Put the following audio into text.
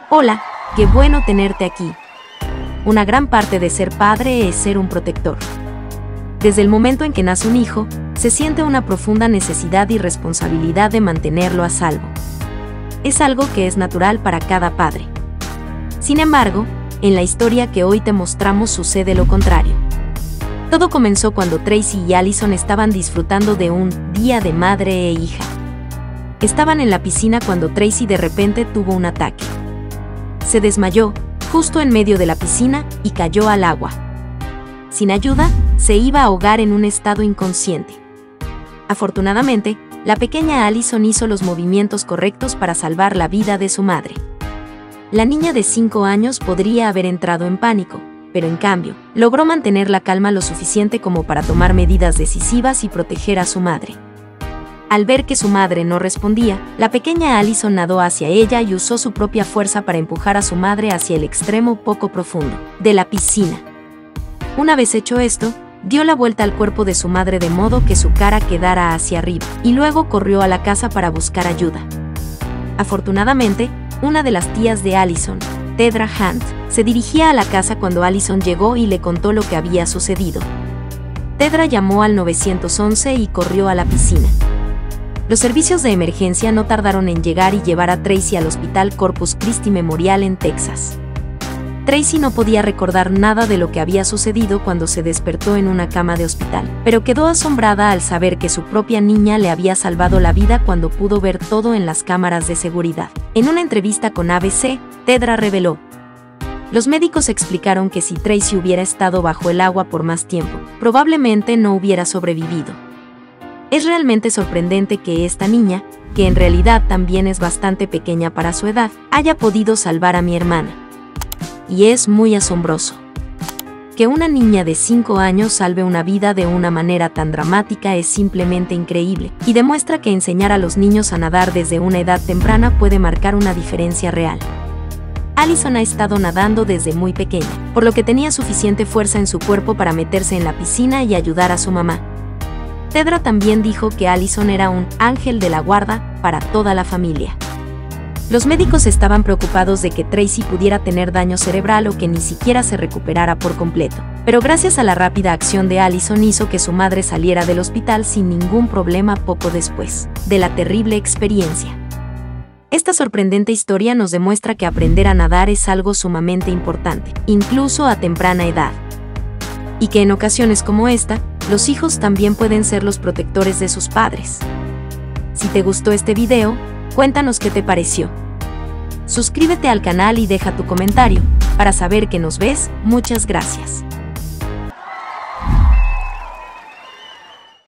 Hola, qué bueno tenerte aquí. Una gran parte de ser padre es ser un protector. Desde el momento en que nace un hijo, se siente una profunda necesidad y responsabilidad de mantenerlo a salvo. Es algo que es natural para cada padre. Sin embargo, en la historia que hoy te mostramos sucede lo contrario. Todo comenzó cuando Tracy y Allison estaban disfrutando de un día de madre e hija. Estaban en la piscina cuando Tracy de repente tuvo un ataque. Se desmayó, justo en medio de la piscina, y cayó al agua. Sin ayuda, se iba a ahogar en un estado inconsciente. Afortunadamente, la pequeña Allison hizo los movimientos correctos para salvar la vida de su madre. La niña de 5 años podría haber entrado en pánico, pero en cambio, logró mantener la calma lo suficiente como para tomar medidas decisivas y proteger a su madre. Al ver que su madre no respondía, la pequeña Allison nadó hacia ella y usó su propia fuerza para empujar a su madre hacia el extremo poco profundo de la piscina. Una vez hecho esto, dio la vuelta al cuerpo de su madre de modo que su cara quedara hacia arriba, y luego corrió a la casa para buscar ayuda. Afortunadamente, una de las tías de Allison, Tedra Hunt, se dirigía a la casa cuando Allison llegó y le contó lo que había sucedido. Tedra llamó al 911 y corrió a la piscina. Los servicios de emergencia no tardaron en llegar y llevar a Tracy al Hospital Corpus Christi Memorial en Texas. Tracy no podía recordar nada de lo que había sucedido cuando se despertó en una cama de hospital, pero quedó asombrada al saber que su propia niña le había salvado la vida cuando pudo ver todo en las cámaras de seguridad. En una entrevista con ABC, Tedra reveló: "Los médicos explicaron que si Tracy hubiera estado bajo el agua por más tiempo, probablemente no hubiera sobrevivido. Es realmente sorprendente que esta niña, que en realidad también es bastante pequeña para su edad, haya podido salvar a mi hermana. Y es muy asombroso. Que una niña de 5 años salve una vida de una manera tan dramática es simplemente increíble, y demuestra que enseñar a los niños a nadar desde una edad temprana puede marcar una diferencia real. Allison ha estado nadando desde muy pequeña, por lo que tenía suficiente fuerza en su cuerpo para meterse en la piscina y ayudar a su mamá". Tedra también dijo que Allison era un ángel de la guarda para toda la familia. Los médicos estaban preocupados de que Tracy pudiera tener daño cerebral o que ni siquiera se recuperara por completo, pero gracias a la rápida acción de Allison hizo que su madre saliera del hospital sin ningún problema poco después de la terrible experiencia. Esta sorprendente historia nos demuestra que aprender a nadar es algo sumamente importante, incluso a temprana edad. Y que en ocasiones como esta, los hijos también pueden ser los protectores de sus padres. Si te gustó este video, cuéntanos qué te pareció. Suscríbete al canal y deja tu comentario. Para saber que nos ves, muchas gracias.